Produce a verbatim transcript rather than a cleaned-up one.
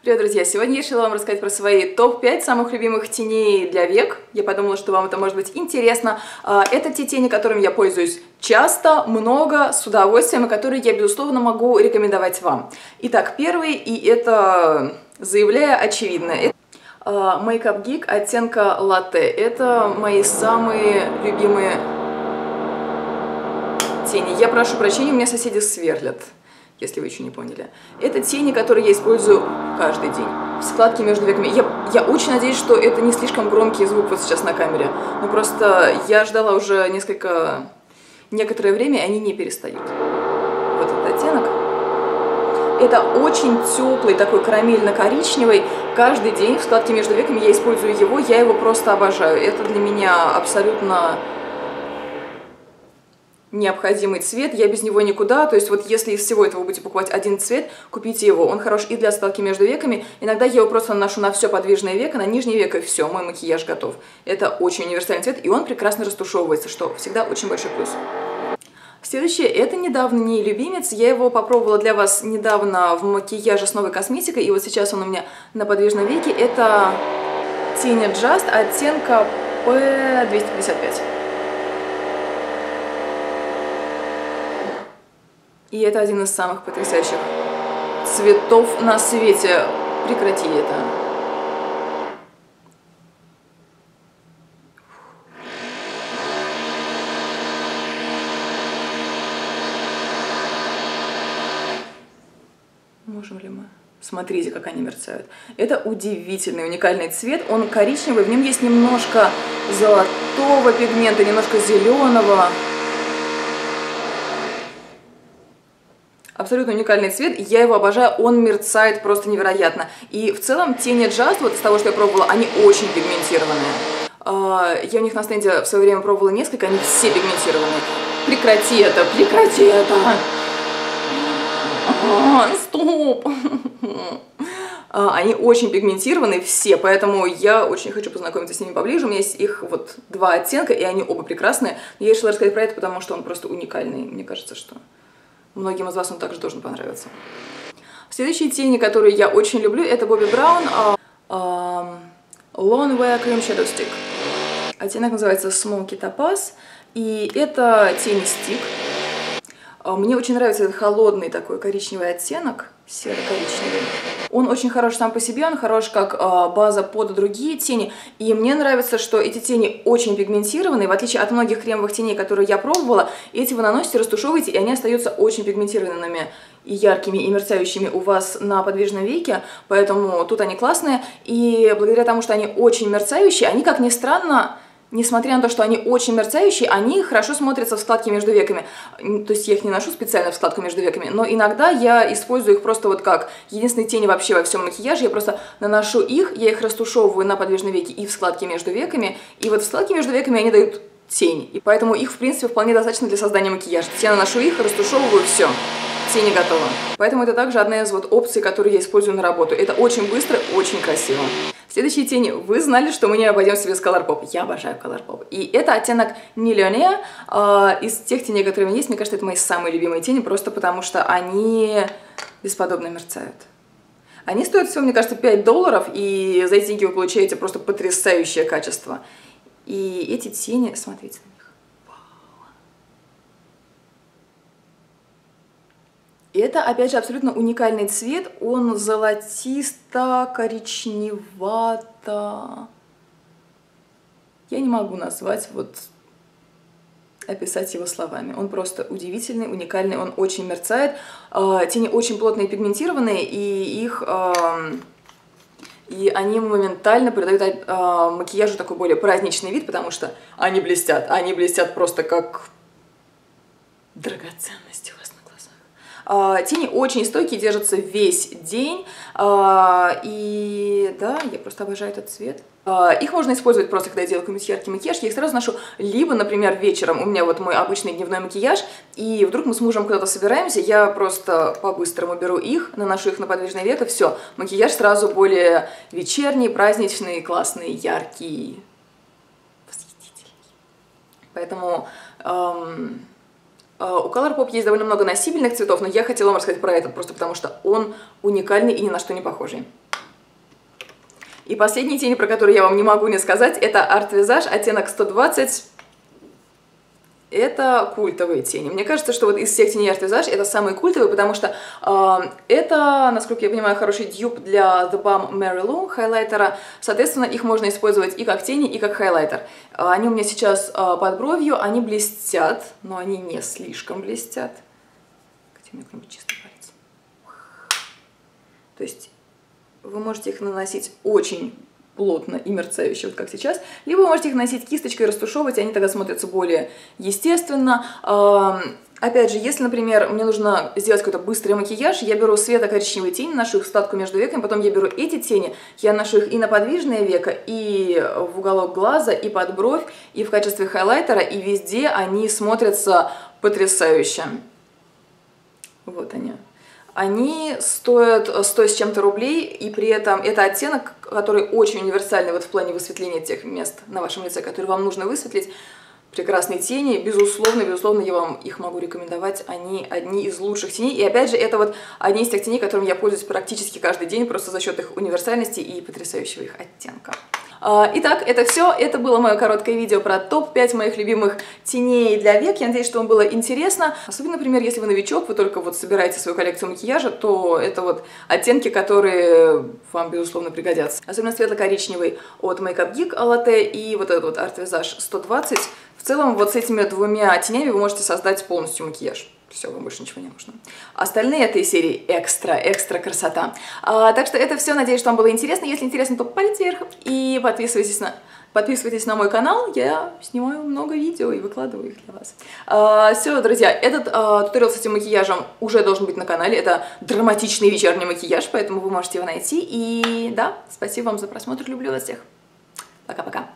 Привет, друзья! Сегодня я решила вам рассказать про свои топ пять самых любимых теней для век. Я подумала, что вам это может быть интересно. Это те тени, которыми я пользуюсь часто, много, с удовольствием, и которые я, безусловно, могу рекомендовать вам. Итак, первый, и это, заявляя очевидное, это Makeup Geek оттенка латте. Это мои самые любимые тени. Я прошу прощения, у меня соседи сверлят, если вы еще не поняли. Это тени, которые я использую каждый день. В складке между веками. Я, я очень надеюсь, что это не слишком громкий звук вот сейчас на камере. Но просто я ждала уже несколько... некоторое время, и они не перестают. Вот этот оттенок. Это очень теплый, такой карамельно-коричневый. Каждый день в складке между веками я использую его. Я его просто обожаю. Это для меня абсолютно... необходимый цвет, я без него никуда, то есть вот если из всего этого вы будете покупать один цвет, купите его, он хорош и для складки между веками, иногда я его просто наношу на все подвижное веко, на нижнее веко, и все, мой макияж готов. Это очень универсальный цвет, и он прекрасно растушевывается, что всегда очень большой плюс. Следующее, это недавно не любимец, я его попробовала для вас недавно в макияже с новой косметикой, и вот сейчас он у меня на подвижном веке, это тень Just оттенка пэ двести пятьдесят пять. И это один из самых потрясающих цветов на свете. Прекрати это. Можем ли мы? Смотрите, как они мерцают. Это удивительный, уникальный цвет. Он коричневый, в нем есть немножко золотого пигмента, немножко зеленого. Абсолютно уникальный цвет, я его обожаю, он мерцает просто невероятно. И в целом тени Just, вот из того, что я пробовала, они очень пигментированные. Я у них на стенде в свое время пробовала несколько, они все пигментированные. Прекрати это, прекрати это! А, стоп! Они очень пигментированные все, поэтому я очень хочу познакомиться с ними поближе. У меня есть их вот два оттенка, и они оба прекрасные. Я решила рассказать про это, потому что он просто уникальный. Мне кажется, что... многим из вас он также должен понравиться. Следующие тени, которые я очень люблю, это Bobbi Brown uh, uh, Long Wear Cream Shadow Stick. Оттенок называется Smoky Topaz. И это тень стик. Uh, мне очень нравится этот холодный такой коричневый оттенок, серо-коричневый. Он очень хорош сам по себе, он хорош как э, база под другие тени. И мне нравится, что эти тени очень пигментированные, в отличие от многих кремовых теней, которые я пробовала. Эти вы наносите, растушевываете, и они остаются очень пигментированными и яркими, и мерцающими у вас на подвижном веке. Поэтому тут они классные. И благодаря тому, что они очень мерцающие, они, как ни странно... несмотря на то, что они очень мерцающие, они хорошо смотрятся в складке между веками. То есть я их не ношу специально в складку между веками, но иногда я использую их просто вот как единственные тени вообще во всем макияже. Я просто наношу их, я их растушевываю на подвижные веки и в складке между веками. И вот в складке между веками они дают тень. И поэтому их, в принципе, вполне достаточно для создания макияжа. Я наношу их, растушевываю, все. Тени готовы. Поэтому это также одна из вот опций, которые я использую на работу. Это очень быстро, очень красиво. Следующие тени. Вы знали, что мы не обойдемся без Colourpop. Я обожаю Colourpop. И это оттенок Millionaire. Э, из тех теней, которые у меня есть, мне кажется, это мои самые любимые тени, просто потому что они бесподобно мерцают. Они стоят всего, мне кажется, пять долларов, и за эти деньги вы получаете просто потрясающее качество. И эти тени, смотрите на них. И это, опять же, абсолютно уникальный цвет, он золотисто-коричневато. Я не могу назвать, вот, описать его словами. Он просто удивительный, уникальный, он очень мерцает. Тени очень плотные и пигментированные, и их... И они моментально придают макияжу такой более праздничный вид, потому что они блестят. Они блестят просто как драгоценности у вас. Uh, тени очень стойкие, держатся весь день, uh, и да, я просто обожаю этот цвет. Uh, их можно использовать просто, когда я делаю какой-нибудь яркий макияж, я их сразу ношу, либо, например, вечером, у меня вот мой обычный дневной макияж, и вдруг мы с мужем куда-то собираемся, я просто по-быстрому беру их, наношу их на подвижное веко, все, макияж сразу более вечерний, праздничный, классный, яркий, восхитительный. Поэтому... Um, У Colourpop есть довольно много носибельных цветов, но я хотела вам рассказать про этот, просто потому что он уникальный и ни на что не похожий. И последние тени, про которые я вам не могу не сказать, это Art Visage, оттенок сто двадцать. Это культовые тени. Мне кажется, что вот из всех теней Art Visage это самые культовые, потому что э, это, насколько я понимаю, хороший дьюп для The Balm Mary Lou хайлайтера. Соответственно, их можно использовать и как тени, и как хайлайтер. Они у меня сейчас э, под бровью, они блестят, но они не слишком блестят. Где у меня какой-нибудь чистый палец? То есть вы можете их наносить очень плотно и мерцающе, вот как сейчас, либо вы можете их носить кисточкой, растушевывать, и они тогда смотрятся более естественно. Опять же, если, например, мне нужно сделать какой-то быстрый макияж, я беру светло-коричневые тени, ношу их в складку между веками, потом я беру эти тени, я ношу их и на подвижное веко, и в уголок глаза, и под бровь, и в качестве хайлайтера, и везде они смотрятся потрясающе. Вот они. Они стоят сто с чем-то рублей, и при этом это оттенок, который очень универсальный вот в плане высветления тех мест на вашем лице, которые вам нужно высветлить. Прекрасные тени, безусловно, безусловно, я вам их могу рекомендовать, они одни из лучших теней. И опять же, это вот одни из тех теней, которыми я пользуюсь практически каждый день, просто за счет их универсальности и потрясающего их оттенка. Итак, это все. Это было мое короткое видео про топ пять моих любимых теней для век. Я надеюсь, что вам было интересно. Особенно, например, если вы новичок, вы только вот собираете свою коллекцию макияжа, то это вот оттенки, которые вам, безусловно, пригодятся. Особенно светло-коричневый от Makeup Geek Latte и вот этот вот Art Visage сто двадцать. В целом, вот с этими двумя тенями вы можете создать полностью макияж. Все, вам больше ничего не нужно. Остальные этой серии экстра, экстра красота. А, так что это все. Надеюсь, что вам было интересно. Если интересно, то палец вверх и подписывайтесь на, подписывайтесь на мой канал. Я снимаю много видео и выкладываю их для вас. А, все, друзья, этот а, туториал с этим макияжем уже должен быть на канале. Это драматичный вечерний макияж, поэтому вы можете его найти. И да, спасибо вам за просмотр. Люблю вас всех. Пока-пока.